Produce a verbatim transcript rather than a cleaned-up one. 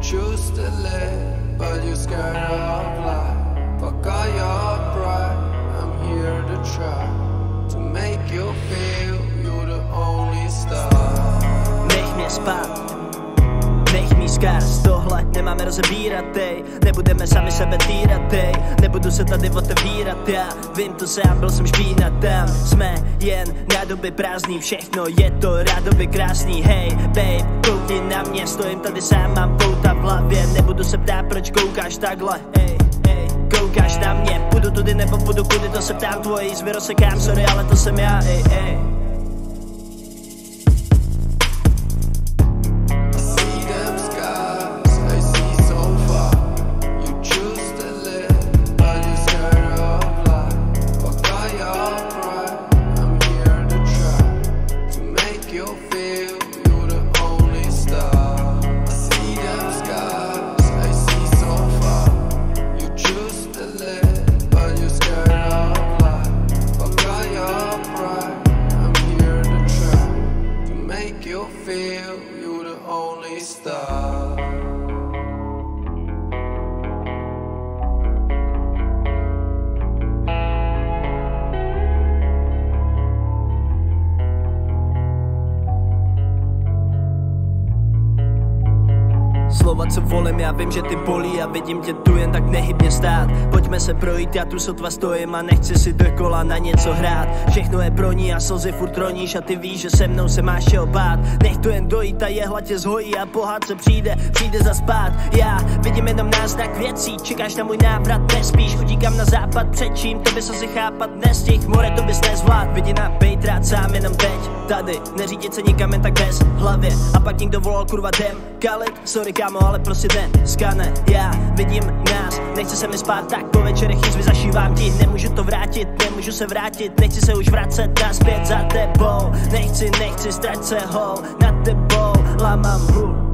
choose to live, but you're scared of life. Fuck all your pride, I'm here to try to make you feel you're the only star. Nech mě spát, nech mi skáz, tohle nemáme rozebírat, ej. Nebudeme sami sebe týrat, ej. Nebudu se tady otevírat, já vím to sám, byl jsem špínat tam. Jsme jen nádoby prázdný, všechno je to rádoby krásný. Hej, babe, koukni na mě, stojím tady sám, mám pouta v hlavě. Nebudu se ptát, proč koukáš takhle, ej, ej. Koukáš na mě, půjdu tudy nebo půjdu kudy, to se ptám, tvoji jízvy rozsekám, sorry, ale to jsem já, ej, ej. Feel you're the only star. Slova, co volím, já vím, že ty bolí a vidím tě tu jen tak nehybně stát. Pojďme se projít, já tu sotva stojím a nechci si dokola na něco hrát. Všechno je pro ní a slzy furt roníš a ty víš, že se mnou se máš čeho bát. Nech to jen dojít a jehla tě zhojí a pohádce přijde, přijde zaspát. Já vidím jenom náznak věcí, čekáš na můj návrat, nespíš. Utíkám na západ, před čím, to bys asi chápat nestih. More, to bys nezvlád, vidina, bejt rád sám jenom teď. Tady, neřídit se nikam jen tak bez hlavě. A pak někdo volal, kurva jdem, kalit, sorry kámo, ale prostě dneska ne. Já vidím nás, nechce se mi spát, tak po večerech jízvy zašívám ti. Nemůžu to vrátit, nemůžu se vrátit, nechci se už vracet naspět za tebou. Nechci, nechci, strať se hol nad tebou, lámám hůl.